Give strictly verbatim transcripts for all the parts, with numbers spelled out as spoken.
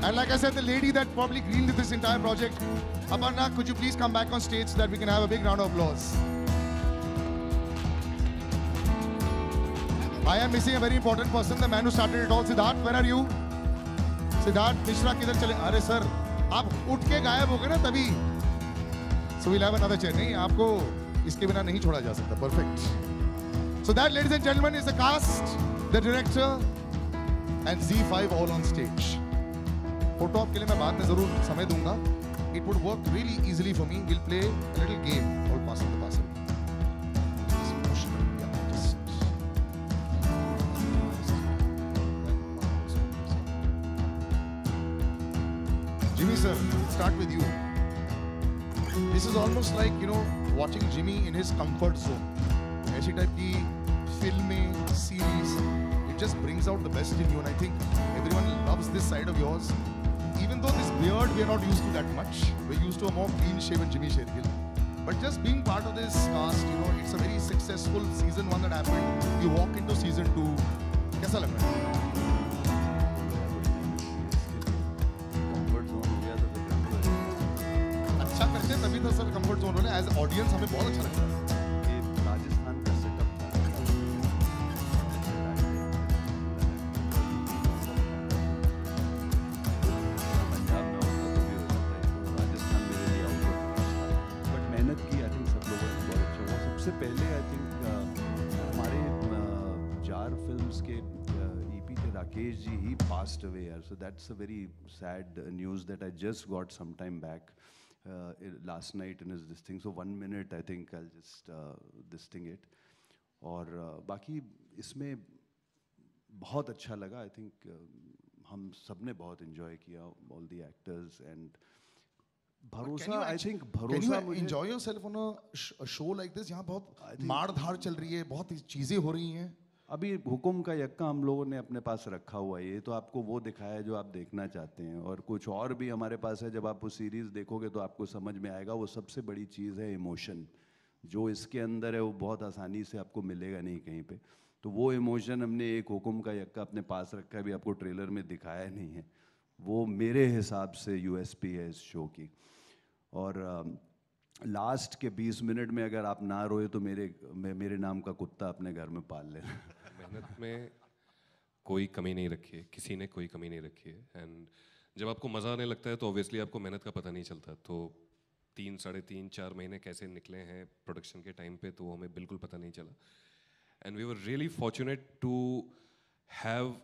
And like I said, the lady that probably greened this entire project, Aparna, could you please come back on stage so that we can have a big round of applause? I am missing a very important person, the man who started it all. Siddharth, where are you? Siddharth Mishra किधर चले? अरे sir, आप उठ के गायब हो गए ना तभी. So we'll have another chair. नहीं, आपको इसके बिना नहीं छोड़ा जा सकता. Perfect. So that, ladies and gentlemen, is the cast, the director, and Z five all on stage. Photo op के लिए मैं बाद में जरूर समय दूंगा. It would work really easily for me. We'll play a little game called Passing the Parcel. Jimmy sir, we'll start with you. This is almost like, you know, watching Jimmy in his comfort zone. ऐसी type की फिल्में, series, it just brings out the best in you, and I think everyone loves this side of yours. Even though this beard, we are not used to that much. We're used to a more clean-shaven Jimmy Shergill. But just being part of this cast, you know, it's a very successful season one that happened. You walk into season two. कैसा लग रहा है? अच्छा करते हैं तभी तो sir comfort zone होने. एज ऑडियंस हमें बहुत अच्छा लगता है. पहले आई थिंक हमारे जार फिल्म्स के ईपी थे राकेश जी ही पास्ड अवे यार. So that's a very sad news that I just got some time back last night in this thing. So one minute I think I just this thing it. और uh, बाकी इसमें बहुत अच्छा लगा. I think uh, हम सब ने बहुत इन्जॉय किया, ऑल द एक्टर्स. एंड भरोसा, आई थिंक भरोसा. Can you enjoy yourself on a show like this? यहाँ बहुत मार धाड़ चल रही है, बहुत चीजें हो रही हैं. अभी हुकुम का यक्का हम लोगों ने अपने पास रखा हुआ है. ये तो आपको वो दिखाया है जो आप देखना चाहते हैं, और कुछ और भी हमारे पास है. जब आप वो सीरीज देखोगे तो आपको समझ में आएगा. वो सबसे बड़ी चीज़ है इमोशन. जो इसके अंदर है वो बहुत आसानी से आपको मिलेगा नहीं कहीं पे. तो वो इमोशन हमने एक हुकुम का यक्का अपने पास रखा है. अभी आपको ट्रेलर में दिखाया नहीं है. वो मेरे हिसाब से यूएसपी है इस शो की. और लास्ट uh, के बीस मिनट में अगर आप ना रोए तो मेरे मे, मेरे नाम का कुत्ता अपने घर में पाल लेना. मेहनत में कोई कमी नहीं रखी है, किसी ने कोई कमी नहीं रखी है. एंड जब आपको मज़ा आने लगता है तो ऑब्वियसली आपको मेहनत का पता नहीं चलता. तो तीन साढ़े तीन चार महीने कैसे निकले हैं प्रोडक्शन के टाइम पे, तो हमें बिल्कुल पता नहीं चला. And we were really fortunate to have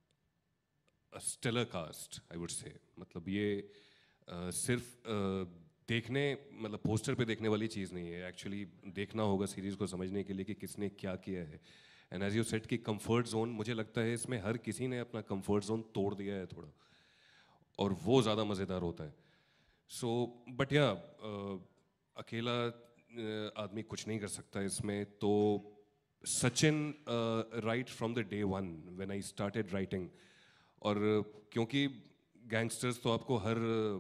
a stellar cast, I would say. मतलब ये uh, सिर्फ uh, देखने, मतलब पोस्टर पे देखने वाली चीज़ नहीं है. एक्चुअली देखना होगा सीरीज़ को समझने के लिए कि किसने क्या किया है. एंड एज यू सेट की कंफर्ट जोन, मुझे लगता है इसमें हर किसी ने अपना कंफर्ट जोन तोड़ दिया है थोड़ा, और वो ज़्यादा मज़ेदार होता है. सो बट या अकेला uh, आदमी कुछ नहीं कर सकता इसमें. तो Sachin right from the day one when I started writing. और uh, क्योंकि गैंगस्टर्स तो आपको हर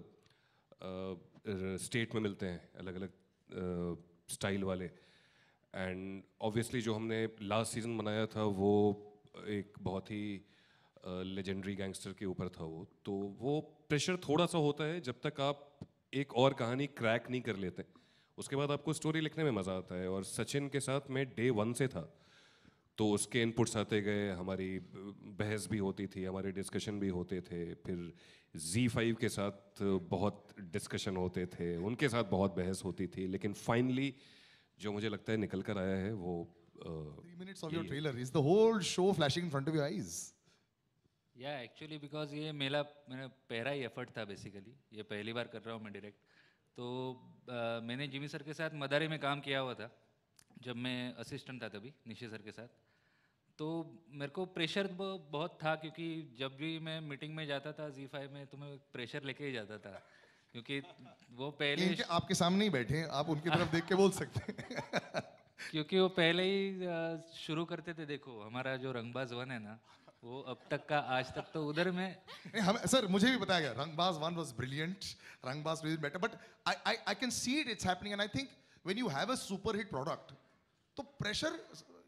uh, स्टेट में मिलते हैं, अलग अलग स्टाइल वाले. एंड ऑब्वियसली जो हमने लास्ट सीज़न बनाया था वो एक बहुत ही लेजेंडरी गैंगस्टर के ऊपर था. वो तो वो प्रेशर थोड़ा सा होता है जब तक आप एक और कहानी क्रैक नहीं कर लेते. उसके बाद आपको स्टोरी लिखने में मज़ा आता है. और सचिन के साथ मैं डे वन से था, तो उसके इनपुट्स आते गए, हमारी बहस भी होती थी, हमारे डिस्कशन भी होते थे. फिर ज़ी फाइव के साथ बहुत डिस्कशन होते थे, उनके साथ बहुत बहस होती थी. लेकिन फाइनली जो मुझे लगता है निकल कर आया है वो three minutes of your trailer is the whole show flashing in front of your eyes. Yeah, actually because ये मेरा मेरा पहला ही एफर्ट था बेसिकली. ये पहली बार कर रहा हूँ मैं डायरेक्ट. तो uh, मैंने जिमी सर के साथ मदारी में काम किया हुआ था जब मैं असिस्टेंट था तभी निशे सर के साथ. तो मेरे को प्रेशर बहुत था, क्योंकि जब भी मैं मीटिंग में जाता था ज़ी फाइव में तो मैं प्रेशर लेके ही जाता था. क्योंकि वो पहले इनके आपके सामने ही बैठे हैं, आप उनकी तरफ देख के बोल सकते हैं. क्योंकि वो पहले ही शुरू करते थे. देखो हमारा जो रंगबाज वन है ना, वो अब तक का आज तक तो उधर में हम सर मुझे भी बताया गया Rangbaaz one was brilliant, Rangbaaz was better. But I I I can see it, it's happening. And I think when you have a super hit product तो pressure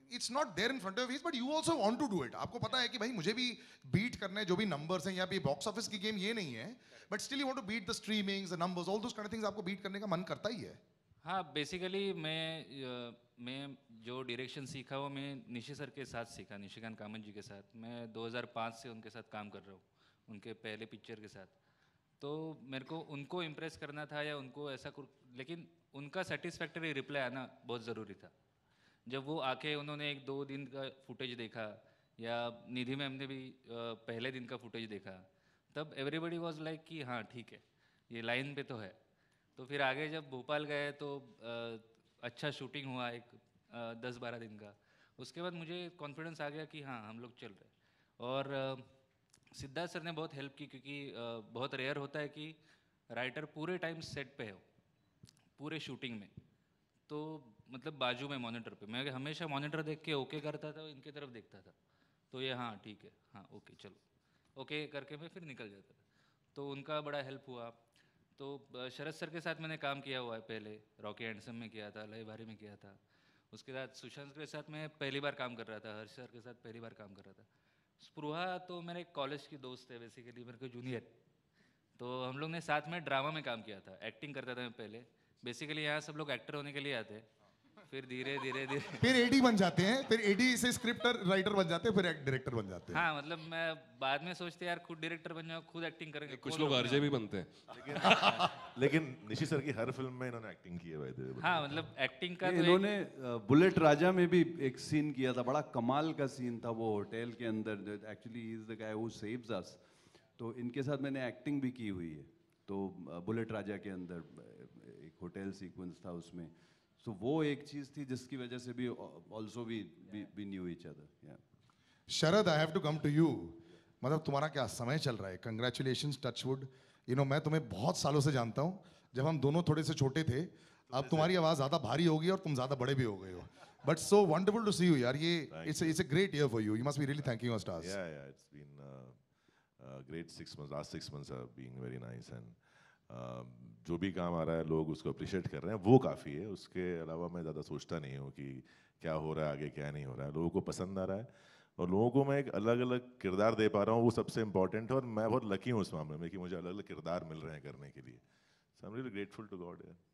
it's not there in front of face but you also want to do it. आपको पता है कि भाई मुझे भी beat करना है, जो भी नंबर्स हैं, या भी बॉक्स ऑफिस की गेम ये नहीं है, but still you want to beat the streamings, the numbers, all those kind of things. आपको बीट करने का मन करता ही है. हाँ, बेसिकली मैं अ, मैं जो डायरेक्शन सीखा वो मैं निशी सर के साथ सीखा, निशिकांत कामत जी के साथ. मैं दो हज़ार पाँच से उनके साथ काम कर रहा हूँ, उनके पहले पिक्चर के साथ. तो मेरे को उनको इम्प्रेस करना था या उनको ऐसा कुछ, लेकिन उनका सेटिस्फैक्टरी रिप्लाई आना बहुत ज़रूरी था. जब वो आके उन्होंने एक दो दिन का फुटेज देखा, या निधि मैम ने भी अ, पहले दिन का फुटेज देखा, तब एवरीबडी वाज लाइक कि हाँ ठीक है, ये लाइन पे तो है. तो फिर आगे जब भोपाल गए तो अ, अच्छा शूटिंग हुआ एक अ, दस बारह दिन का. उसके बाद मुझे कॉन्फिडेंस आ गया कि हाँ हम लोग चल रहे. और अ, सिद्धार्थ सर ने बहुत हेल्प की, क्योंकि अ, बहुत रेयर होता है कि राइटर पूरे टाइम सेट पे हो, पूरे शूटिंग में. तो मतलब बाजू में मॉनिटर पे मैं हमेशा मॉनिटर देख के ओके करता था, इनके तरफ देखता था, तो ये हाँ ठीक है, हाँ ओके चलो ओके करके मैं फिर निकल जाता था. तो उनका बड़ा हेल्प हुआ. तो अ, शरद सर के साथ मैंने काम किया हुआ है पहले, रॉकी हैंडसम में किया था, लय भारी में किया था. उसके बाद सुशांत के साथ मैं पहली बार काम कर रहा था, हर्ष सर के साथ पहली बार काम कर रहा था. स्पृहा तो मेरे कॉलेज की दोस्त है, बेसिकली मेरे को जूनियर. तो हम लोग ने साथ में ड्रामा में काम किया था, एक्टिंग करता था मैं पहले. बेसिकली यहाँ सब लोग एक्टर होने के लिए आते हैं, फिर धीरे धीरे धीरे फिर एडी बन जाते हैं, फिर एडी से स्क्रिप्ट राइटर बन जाते हैं, फिर डायरेक्टर बन जाते हैं. हाँ मतलब मैं बाद में सोचते यार खुद डायरेक्टर बन जाओ, खुद एक्टिंग करेंगे. कुछ कौन लोग रोकने आरजे भी वाला? बनते हैं. लेकिन लेकिन निशी सर की हर फिल्म में इन्होंने एक्टिंग की है भाई. तो हाँ मतलब एक्टिंग का ये तो एक- इन्होंने अ, बुलेट राजा में भी एक सीन किया था, बड़ा कमाल का सीन था वो होटल के अंदर. Actually is the guy who saves us. तो इनके साथ मैंने एक्टिंग भी की हुई है. तो अ, बुलेट राजा के अंदर अ, एक होटल सीक्वेंस था उसमें. सो वो एक चीज थी जिसकी वजह से भी also we we knew each other. Sharad, I have to come to you. मतलब तुम्हारा क्या समय चल रहा है. Congratulations, touchwood. यू नो मैं तुम्हें बहुत सालों से जानता हूँ, जब हम दोनों थोड़े से छोटे थे. अब तुम्हारी आवाज़ ज़्यादा भारी होगी और तुम ज़्यादा बड़े भी हो गए हो. But so wonderful to see you यार. ये it's it's a great year for you. You must be really thanking your stars. Yeah, yeah, it's been uh, uh, great six months. Last six months are being very nice, and uh, जो भी काम आ रहा है लोग उसको appreciate कर रहे हैं, वो काफ़ी है. उसके अलावा मैं ज़्यादा सोचता नहीं हूँ कि क्या हो रहा है आगे, क्या नहीं हो रहा है. लोगों को पसंद आ रहा है और लोगों को मैं एक अलग अलग किरदार दे पा रहा हूँ, वो सबसे इम्पोर्टेंट है. और मैं बहुत लकी हूँ उस मामले में कि मुझे अलग अलग किरदार मिल रहे हैं करने के लिए. So I am really grateful to God.